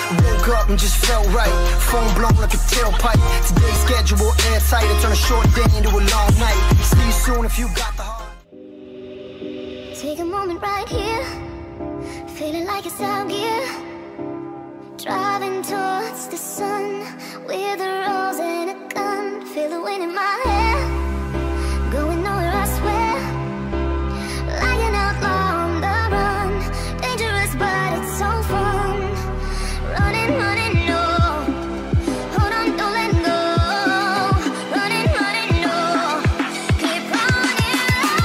Woke up and just felt right. Phone blown like a tailpipe. Today's schedule airtight. I turn a short day into a long night. See you soon if you got the heart. Take a moment right here. Feeling like it's out gear. Driving towards the sun with a rose and a gun. Feel the wind in my hair. Going nowhere, I swear. Like an outlaw on the run. Dangerous, but it's so fun. Running, running, no. Hold on, don't let go. Running, running, no. Keep running.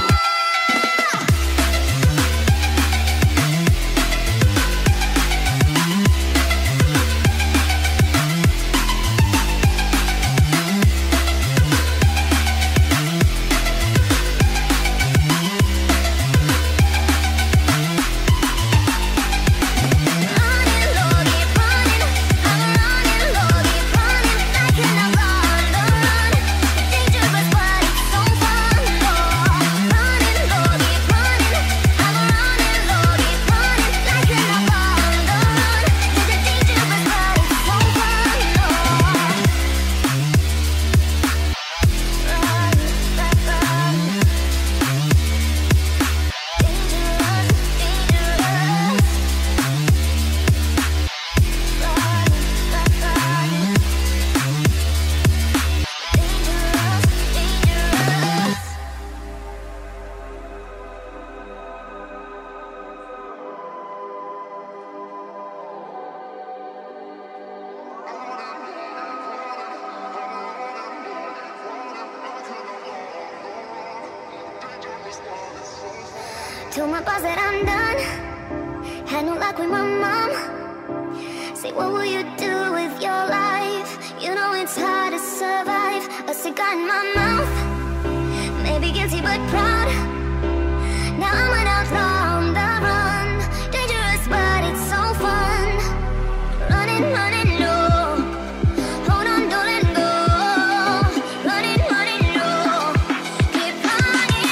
Told my boss that I'm done. Had no luck with my mom. Say, what will you do with your life? You know it's hard to survive. A cigar in my mouth. Maybe guilty but proud. Now I'm an outlaw on the run. Dangerous but it's so fun. Running, running, no. Hold on, don't let go. Running, running, no. Keep running.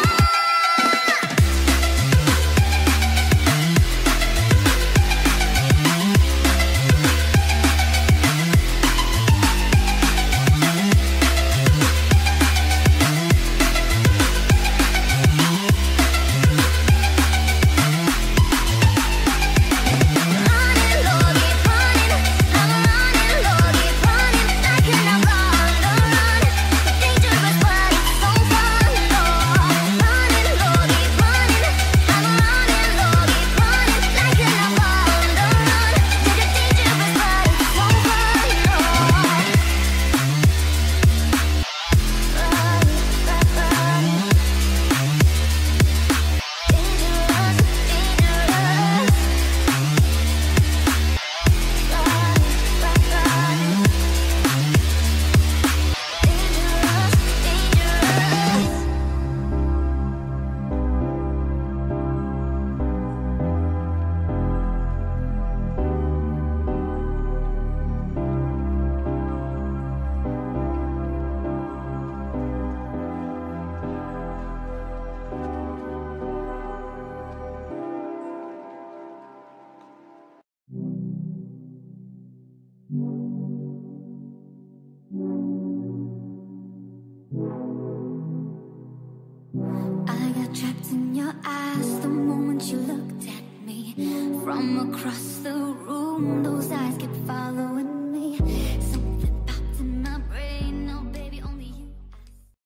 I got trapped in your eyes the moment you looked at me. From across the room, those eyes kept following